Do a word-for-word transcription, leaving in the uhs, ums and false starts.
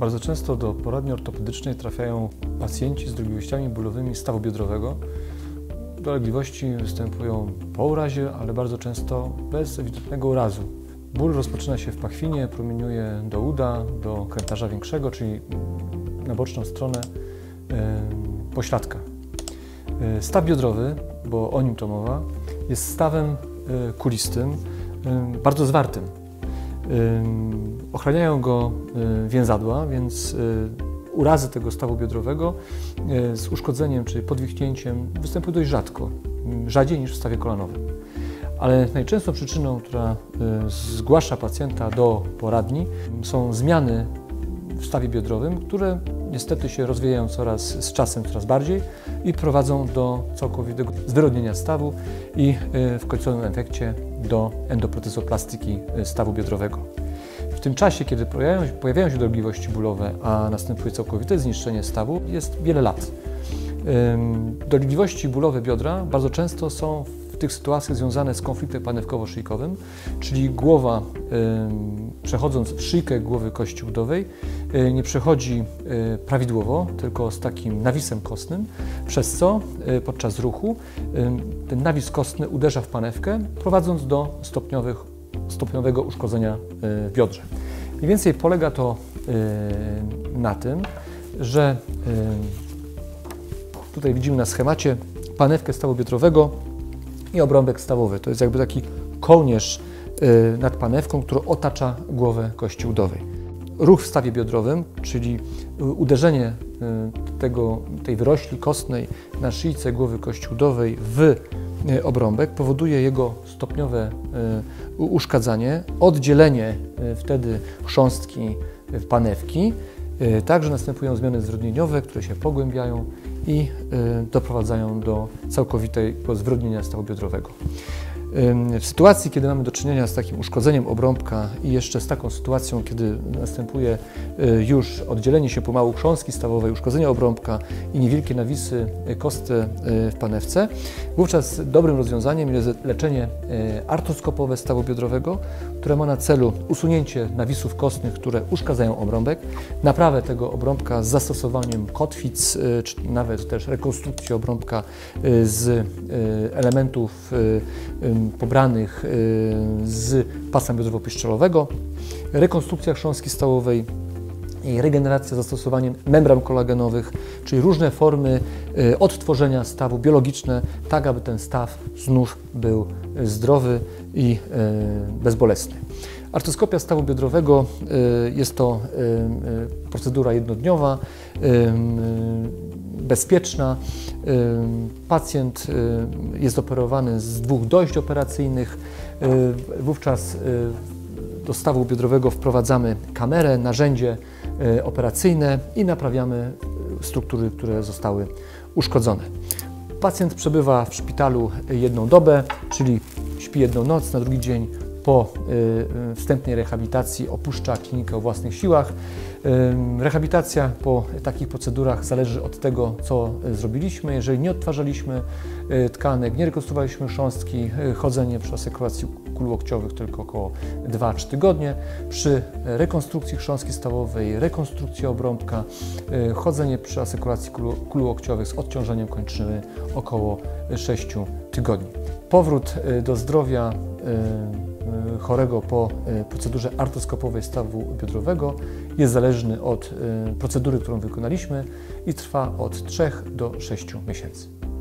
Bardzo często do poradni ortopedycznej trafiają pacjenci z dolegliwościami bólowymi stawu biodrowego. Dolegliwości występują po urazie, ale bardzo często bez ewidentnego urazu. Ból rozpoczyna się w pachwinie, promieniuje do uda, do krętarza większego, czyli na boczną stronę yy, pośladka. Yy, staw biodrowy, bo o nim to mowa, jest stawem yy, kulistym, yy, bardzo zwartym. Yy, ochraniają go yy, więzadła, więc yy, urazy tego stawu biodrowego yy, z uszkodzeniem czy podwichnięciem występują dość rzadko, yy, rzadziej niż w stawie kolanowym. Ale najczęstszą przyczyną, która y, zgłasza pacjenta do poradni, są zmiany w stawie biodrowym, które niestety się rozwijają coraz z czasem coraz bardziej i prowadzą do całkowitego zwyrodnienia stawu i y, w końcowym efekcie do endoprotezoplastyki stawu biodrowego. W tym czasie, kiedy pojawiają się, pojawiają się dolegliwości bólowe, a następuje całkowite zniszczenie stawu, jest wiele lat. Y, dolegliwości bólowe biodra bardzo często są w tych sytuacjach związane z konfliktem panewkowo-szyjkowym, czyli głowa, y, przechodząc w szyjkę głowy kości udowej, y, nie przechodzi y, prawidłowo, tylko z takim nawisem kostnym, przez co y, podczas ruchu y, ten nawis kostny uderza w panewkę, prowadząc do stopniowych, stopniowego uszkodzenia y, w biodrze. Mniej więcej polega to y, na tym, że y, tutaj widzimy na schemacie panewkę stawu biodrowego i obrąbek stawowy. To jest jakby taki kołnierz y, nad panewką, który otacza głowę kości udowej. Ruch w stawie biodrowym, czyli uderzenie y, tego, tej wyrośli kostnej na szyjce głowy kości udowej w y, obrąbek powoduje jego stopniowe y, uszkadzanie, oddzielenie y, wtedy chrząstki y, panewki. Y, także następują zmiany zwyrodnieniowe, które się pogłębiają i y, doprowadzają do całkowitego zwyrodnienia stawu biodrowego. Y, w sytuacji, kiedy mamy do czynienia z takim uszkodzeniem obrąbka i jeszcze z taką sytuacją, kiedy następuje y, już oddzielenie się pomału chrząstki stawowej, uszkodzenie obrąbka i niewielkie nawisy kostne y, w panewce, wówczas dobrym rozwiązaniem jest leczenie y, artroskopowe stawu biodrowego, które ma na celu usunięcie nawisów kostnych, które uszkadzają obrąbek, naprawę tego obrąbka z zastosowaniem kotwic, y, czy nawet też rekonstrukcję obrąbka y, z y, elementów y, y, pobranych z pasa biodrowo-piszczelowego, rekonstrukcja chrząstki stawowej i regeneracja zastosowaniem membran kolagenowych, czyli różne formy odtworzenia stawu biologiczne, tak aby ten staw znów był zdrowy i bezbolesny. Artroskopia stawu biodrowego jest to procedura jednodniowa, bezpieczna. Pacjent jest operowany z dwóch dojść operacyjnych. Wówczas do stawu biodrowego wprowadzamy kamerę, narzędzie operacyjne i naprawiamy struktury, które zostały uszkodzone. Pacjent przebywa w szpitalu jedną dobę, czyli śpi jedną noc, na drugi dzień po wstępnej rehabilitacji opuszcza klinikę o własnych siłach. Rehabilitacja po takich procedurach zależy od tego, co zrobiliśmy. Jeżeli nie odtwarzaliśmy tkanek, nie rekonstruowaliśmy chrząstki, chodzenie przy asekuracji kul łokciowych tylko około dwa trzy tygodnie. Przy rekonstrukcji chrząstki stawowej, rekonstrukcji obrąbka, chodzenie przy asekuracji kul, kul łokciowych z odciążeniem kończyny około sześciu tygodni. Powrót do zdrowia chorego po procedurze artroskopowej stawu biodrowego jest zależny od procedury, którą wykonaliśmy i trwa od trzech do sześciu miesięcy.